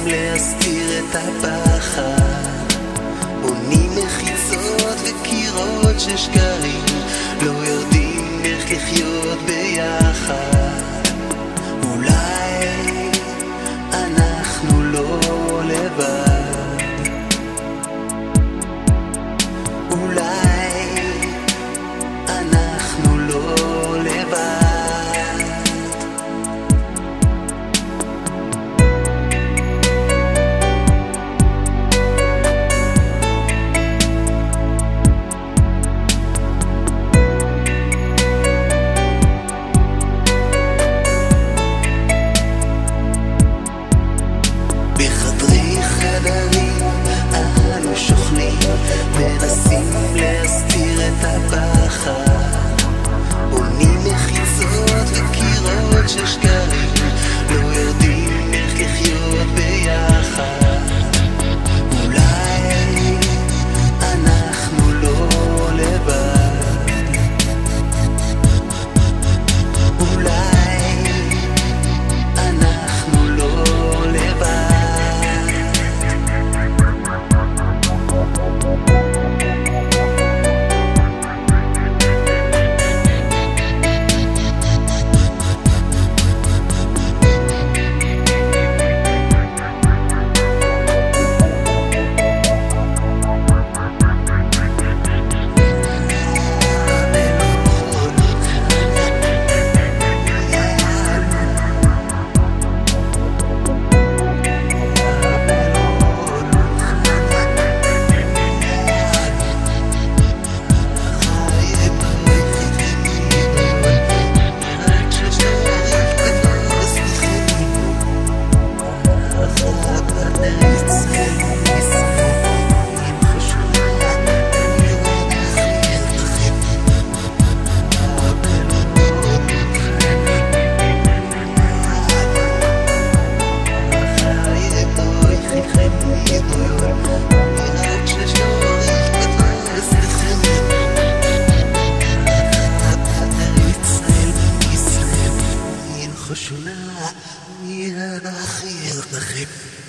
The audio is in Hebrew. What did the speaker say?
להסתיר את הפחד, בונים מחיצות וקירות של שקרים, לא יודעים איך לחיות ביחד. אולי אנחנו לא לבד, אולי אנחנו לא לבד. מנסים להסתיר את הפחד, בונים מחיצות וקירות של שקרים, לא יודעים איך לחיות ביחד. אולי אנחנו לא לבד, אולי אנחנו לא לבד. חשונה, מי הנחיל לכם